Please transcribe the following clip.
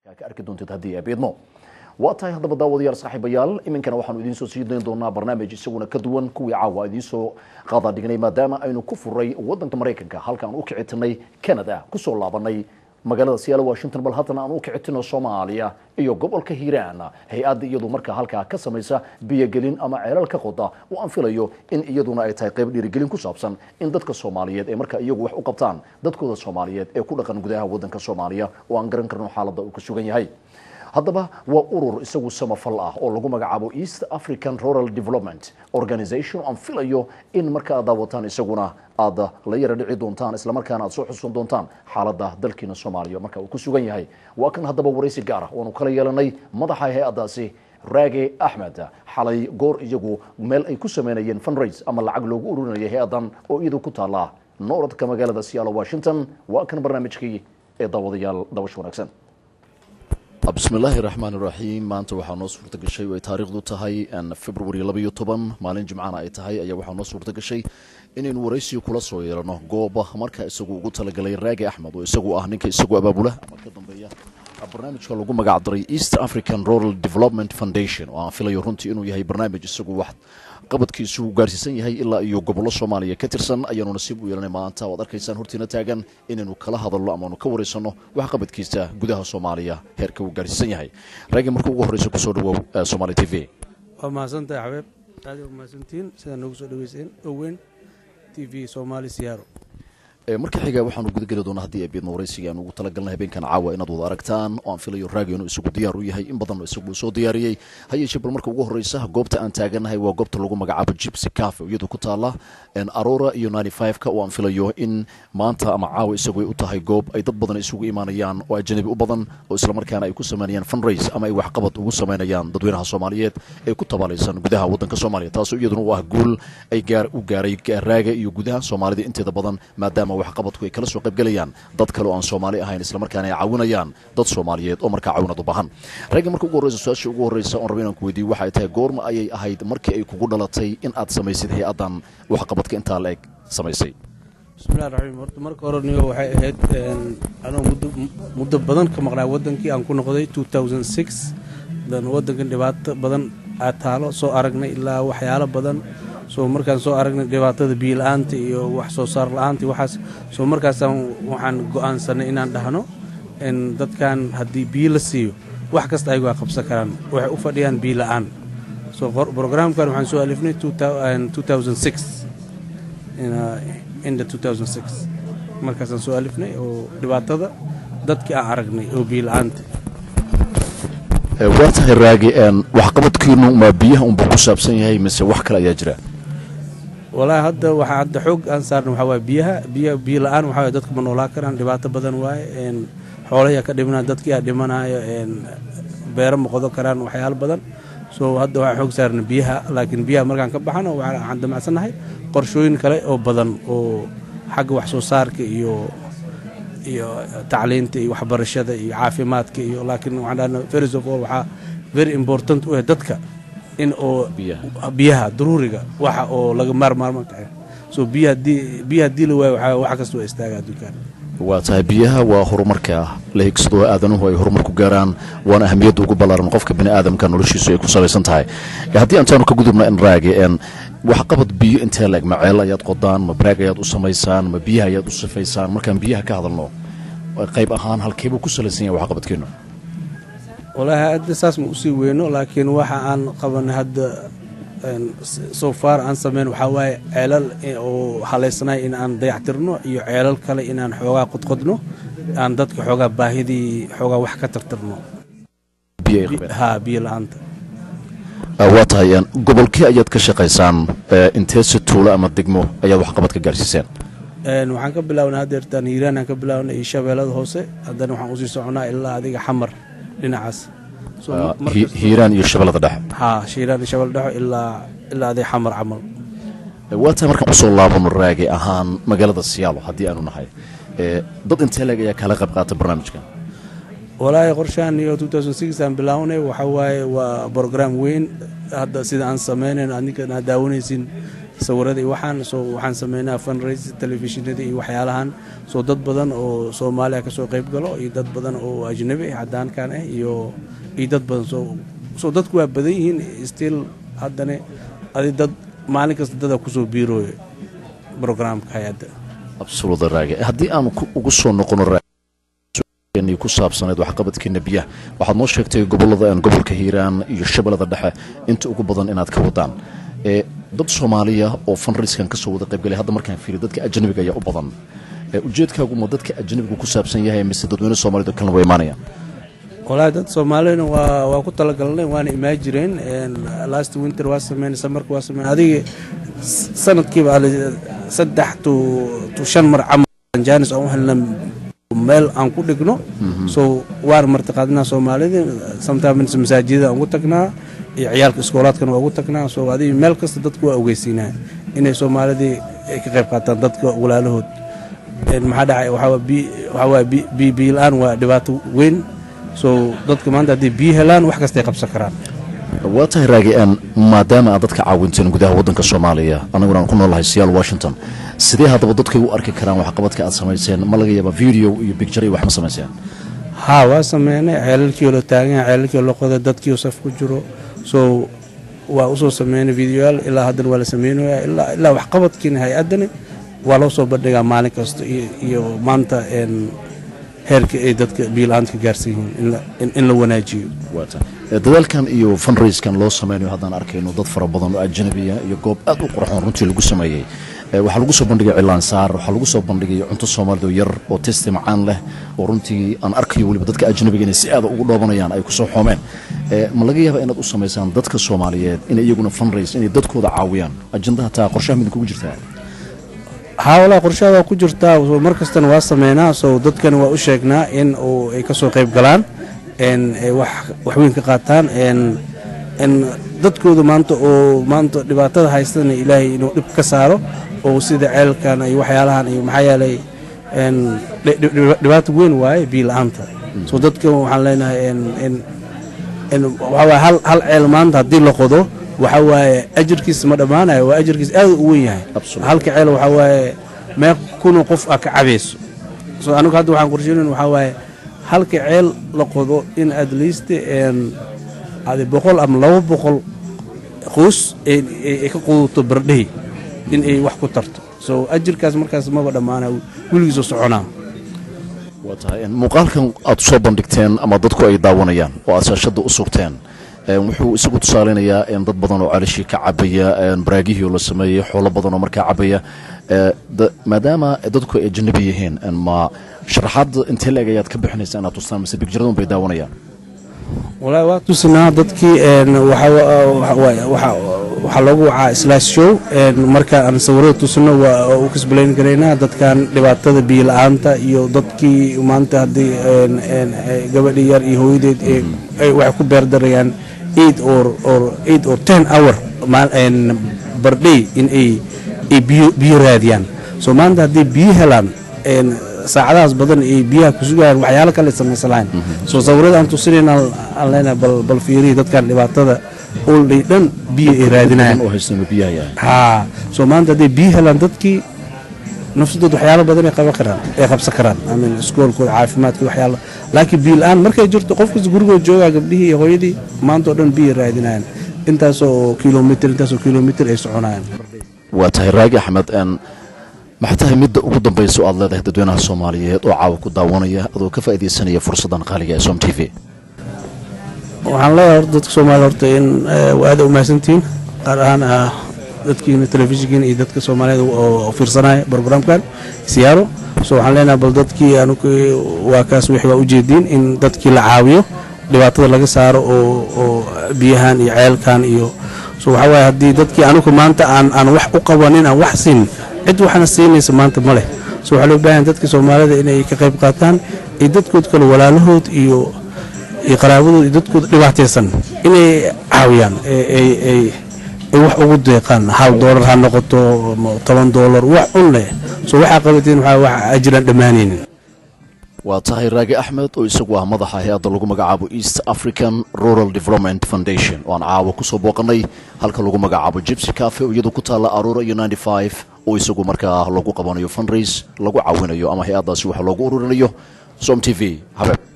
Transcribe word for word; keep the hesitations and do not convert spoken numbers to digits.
ka arki doontid haddii ay beedmo waa tahay haddaba daawadayaal saaxiibayaal iminkana waxaanu idiin soo sii dayn doonaa barnaamij isaguna ka duwan kuwii caawa idiin soo qaada dhignay maadaama aynu ku furay waddanka Mareykanka halkaan u kicitinay Canada ku soo laabanay magaalada Seattle Washington bal haddana aan u kicitino Soomaaliya iyo gobolka Hiiraan hay-adda iyadu markaa halkaa ka samaysa biyagelin ama ceelal ka qoda oo aan filayo in iyaduna ay tahay qayb dhiirigelin ku saabsan in dadka Soomaaliyeed ee markaa iyagu wax u qabtaan dadkooda Soomaaliyeed ee ku dhaqan gudaha waddanka Soomaaliya oo aan garan karno xaaladda uu ku sugan yahay haddaba waa urur isagu samafal ah oo lagu magacaabo East African Rural Development Organization aan filayo in marka aad daawataan isaguna aad la yara dhici doontaan isla markaana aad soo xusuun doontaan xaaladda dalkiina Soomaaliya marka uu ku sugan yahay waa kan haddaba waraysi gaar ah oo kala yeelanay madaxa hay'adaasi Raage Ahmed xalay goor iyagu meel ay ku sameeyeen fundraise ama lacag loogu ururinayay hay'adan oo iyadu ku taala nooradka magaalada Seattle Washington waa kan barnaamijkii ee daawadayaal dawash wanaagsan بسم الله الرحمن الرحيم maanta waxaa noo suurta gashay oo ay taariikhdu tahay February laba iyo toban maalin jimcaana ay tahay ayaa waxaa noo suurta gashay inaynu waraysi kula soo yeelano gooba marka isagu ugu talagalay Raage Ahmed oo isagu ah ninka isagu abaabula ama ka dambeeya barnaamijka lagu magac daray East African Rural Development Foundation oo aan filayo runtii inuu yahay barnaamij isagu wax qabadkiisu gaarsiisan yahay ilaa iyo gobollo Soomaaliya ka tirsan ayaanu nasiib u yeelanay maanta oo arkaysaan hortiina taagan inaynu kala hadalno ama aanu ka wareysano wax qabadkiisa gudaha Soomaaliya heerka uu gaarsiisan yahay Raage markuu ugu horeyso ku soo dhawow Somali T V waa maasantahay xabeeb aad u maasantiin sida nagu soo dhaweyseen Owen T V Somali Seattle marka xiga waxaanu guda gali doonaa haddii ay beedmo waraysiga aan ugu talagalnay habeenkan caawa inaad wada aragtaan oo aan filayo Raage inuu isagu diyaar u yahay in badan oo isagu soo diyaariyay hayeeshee bal marka ugu horeysa goobta aan taaganahay waa goobta lagu magacaabo Gypsy Cafe iyadoo ku taala Aurora iyo ninety-five ka oo aan filayo in maanta ama caawa isagu ay u tahay goob ay dad badan isugu imaanayaan oo ajnabi u badan oo isla markaana ay ku sameeyaan fundraise ama ay wax qabad ugu sameeyaan dadweynaha Soomaaliyeed ee ku tabaalaysan gudaha waddanka Soomaaliya taasoo iyaduna u ah guul ay gaar u gaaray Raage iyo gudaha Soomaalida inteeda badan maadaama wax qabadku ay kala soo qayb galayaan dad kale oo aan Soomaali ahayn isla markaana ay caawinayaan dad Soomaaliyeed oo markaa caawinad u baahan Raage markuu ugu horeyso su'aasha ugu horeysa oo rabay inaan ku weydiiyo waxa ay tahay goorma ayay ahayd markii ay kugu dhalatay in aad samaysid hay'adan wax qabadka inta la eg samaysay bismillaahir rahmaanir rahiim horta marka hore niyo waxay ahayd anoo muddo muddo badan ka maqnaa wadankii aan ku noqday two thousand six dan wadankan dhibaato badan aad taalo soo aragnay ilaa waxyaalo badan soo markaan soo aragnay dhibaatada biyo la'aanta iyo wax soo saar la'aanta waxaas soo markaas waxaan go'aansanay inaan dhahno in dadkan haddii biyo la siiyo wax kasta ay waa qabsan karaan waxay u fadhiyaan biyo la'aan soo programkan waxaan soo alifnay two thousand six in in the two thousand six markaasaan soo alifnay oo dhibaatada dadkii aan aragnay oo biyo la'aanta waa tahay Raage wax qabadkiinu ma biyaha unba ku saabsan yahay mise wax kale ayaa jira walaa hadda waxa hadda xoog aan saarno waxa waa biyaha biyo biyo la'aan waxa dadka ma noolaa karaan dhibaato badan waaye een xoolaha ka dhimanaa dadkii ay dhimanayo een beero ma qodo karaan waxyaalo badan soo hadda waxa xoog saarno biyaha laakiin biyaha markaan ka baxano waxaan damacsanahay qorshooyin kale oo badan oo xagga wax soo saarka iyo iyo tacliinta iyo waxbarashada iyo caafimaadka iyo laakiin waxaan first of all waxa very important u ah dadka in oo biyaha daruuriga waxa oo laga maarmaan tahay soo biyaha biyaha dil waxa waxa kasta oo istaaga adduunkan waa tahay biyaha waa horumarka la higsado aadanuhu ay horumar ku gaaraan waana ahmiyad ugu ballaaran qofka bini aadamka noloshiisu ay ku salaysan tahay haddii aan ka gudubno in Raage een wax qabad biyo inta lag maceel ayaad qodaan ma braag ayaad u samaysaan ma biyaha ayaad u sifaysaan markaan biyaha ka hadalno qayb ahaan halkeebu ku salaysan yahay wax qabadkeenu walaha hadda saas ma u sii weyno laakiin waxa aan qabanay hadda so far aan sameyn waxa waaye ceelal oo haleysnay in aan dayactirno iyo ceelal kale in aan xoogaa qodqodno aan dadka xoogaa baahidii xoogaa wax ka tartarno ha biyo la'aanta waa tahay gobolkii ayaad ka shaqaysaan intee si tuulo ama degmo ayaad wax qabad ka gaarsiiseen waxaan ka bilaabnay haddeertaan Hiiraan aan ka bilaabnay iyo Shabeellada hoose haddana waxaan u sii soconaa ilaa adiga Xamar dhinacaas Hiiraan iyo Shabeellada dhexe ha Hiiraan iyo Shabeellada dhexe ilaa ilaa adiga Xamar camal waa tahay markaan usoo laabano Raage ahaan magaalada Seattle haddii aanu nahay dad intee leeg ayaa kala qayb qaata barnaamijkan walaahi qorshahan iyo two thousand six aan bilawnay waxa waaye waa program weyn hadda sida aan sameeyeen adinka daawanaysin sawirada iyo waxaan soo waxaan sameynaa fundraise televisionada iyo waxyaalahan soo dad badan oo Soomaaliya ka soo qayb galo iyo dad badan oo ajnabi ah cadaankan ah iyo iyo dad badan soo soo dadku waa badan yihiin still haddana adi dad maalin kasta dad ku soo biirooy programka hay'adda absolutely raage haddii aan ugu soo noqono raage ku saabsaneed wax qabadkeena biyaha waxaad noo sheegtay gobolada aan gobolka Hiiraan iyo Shabeellada Dhexe inta ugu badan inaad ka wadaan ee dad Soomaaliya oo fundraising ka soo wada qayb galay hadda markaan fiiriyo dadka ajnabiga ayaa u badan ee ujeedkaagu ma dadka ajnabiga ku saabsan yahay mise dadweynaha Soomaaliyeed kala way imaanayaan walaal dad Soomaaliyeed waa waa ku talagalnay waana imaajireen and last winter waa sameeyay summer waa sameeyay adiga sanadkii baa saddex to to shan mar am jaanis oo helna meel aan ku dhigno so waar martaqadna Soomaalida sometimes masaajida aan ku tagnaa iyo ciyaalka iskoolaadkan waa ugu tagnaa soo adiga meel kasta dadku waa ogeysiinaa inay Soomaalida ka qayb qaataan dadka walaalahood in maxaa dhacay waxa bi waxa bi bi laan waa dhibaato weyn soo dadka maanta hadii bi helaan wax kasta ay qabsan karaan waa tahay raagi aan maadaama aad dadka caawinteen gudaha wadanka Soomaaliya anaguna aan ku noolahay Seattle Washington sidee hadaba dadku u arki karaan wax qabadka aad sameeyeen ma laga yaabaa video iyo picture wax ma sameeyeen ha waa sameeyay ceelalkii loo taagan ceelalkii loo qoday dadkii saf ku jiro so waa u soo sameeyay video ilaa hadda waa la sameeyay ilaa ilaa wax qabadkiina hay'adana waa loo soo bandhigaa maalin kasta iyo maanta een heerka ay dadka biilaanka gaarsiin in la wanaajiyo waata dadalkan iyo fundraising loo sameeyo hadaan arkayno dad fara badan oo ajnabiya iyo goob aad u qurxoon runtii lagu sameeyay waxa lagu soo bandhigay cilaan saar waxa lagu soo bandhigay cunto Soomaaliyeed oo yar oo taste macaan leh oo runtii aan arkayo waliba dadka ajnabiga inay si aad ugu dhoobanayaan ay ku soo xoomeen ma laga yaabaa inaad u sameeysan dadka Soomaaliyeed in iyaguna fundraise inay dadkooda caawiyaan ajandaha taa qorshaha mid ku jirtaa hawla qorshaha ku jirtaa oo markastan waa sameeynaa soo dadkan waa u sheegnaa in oo ay ka soo qayb galaan in ay wax wax weyn ka qaataan in in dadkooda maanta oo maanta dhibaatada haystaan Ilaahay inuu dhib ka saaro oo sida ceelkan ay waxyaalahan ay maxaa yeelay in dhibaato weyn waay biilaanta soo dadka waxaan leenahay in in in waxa hal hal ceel maanta hadii la qodo waxa waaye ajirkiis ma dhamaanayo waa ajirkiis aad u weyn yahay halka ceel waxa waaye ma kuno qof ka cabeeso soo anigu hadda waxaan qorsheynaa waxa waaye halka ceel la qodo in at least een adi boqol ama laba boqol qoys ee ka qodoto bardhay in ay wax ku tarto soo ajirkaas markaas ma dhamaanayo wiligiis soo soconaa watahay muuqaalkan aad soo bandhigteen ama dadku ay daawanayaan oo asaashada u surteen wuxuu isagu tusaaleynayaa in dad badan oo calashi ka cabaya baraagihii la sameeyay xoolo badan oo markaa cabaya maadaama dadku ay ajnabi yihiin ma sharaxaad inta leeg ayaad ka bixinaysaa inaad tustaan mise bigjiradun bay daawanayaan walaa waa tusnaa dadkii waxa waxa waxa lagu wacaa slash show marka aan sawirada tusno waa u kasbaleyn gareynaa dadkan dhibaatada biyo la'aanta iyo dadkii maanta hadii gabadhi yar iyo hooyadeed ay wax ku beerdarayaan eight or or eight or ten hour per day in ay biyo biyo raadiyaan soo maanta hadii biyo helaan saacadaas badan ay biyaha ku sugaan waxyaalo kale sameeyaan soo sawirada aan tusinayna aan leenahay bal bal fiiri dadkan dhibaatada oo dhan biyo ay raadinayaan oo haysan biyaha ha soo maanta hadii biyo helaan dadkii nafsadooda waxyaalo badan ay qaban karaan ay qabsan karaan amin iskoolkooda caafimaadka waxyaalo laakiin biyo aan markay jirto qofka gurigooda jooga gabdhihii iyo hooyadii maanta oo dhan biyo raadinayaan intaas oo kiiloomitir intaas oo kiiloomitir ay soconayaan waa tahay raagi Axmed aan maxay mid ugu dambayso aad leedahay dadweynaha Soomaaliyeed oo caawa ku daawanaya adoo ka faa'iideysanaya fursadan qaaliga ee Som T V waxaan leeyahay dadka Soomaaliyeed horta in waad u mahadsantiin qaar ahaan dadkii telefishinka iyo dadka Soomaaliyeed oo fiirsanaya barnaamijkan siyaaro soo waxaan leenahay bal dadkii aanu waa kaas wixii waa u jeedin in dadkii la caawiyo dhibaatada laga saaro oo oo biyahan iyo ceelkan iyo soo waxa way hadii dadkii aanu maanta aan aan wax u qabanin aan wax siin cid waxna siinaysa maanta ma leh soo waxa loo baahan dadka Soomaalida inay ka qayb qaataan ee dadkood kale walaalahood iyo iyo qaraabadood iyo dadkood dhibaataysan inay caawiyaan ee ee ee wax ugu deeqaan hal dollar ha noqoto toban dollar wax un leh soo waxa qabateen waxa wax ajran dhamaaneen وطاهر راجع أحمد ويسقوها مضحة هي ضلوا مجعبو East African Rural Development Foundation وأنا عاو كسب وقني هالكلوا مجعبو جيبسي كافي ويدو كتلا أرورا يونايتي فايف ويسقوا مركا لقوا قبانيو فندريز لقوا عاونيو أما هي هذا سوى لقوا أورونيو سوم تي في حبيب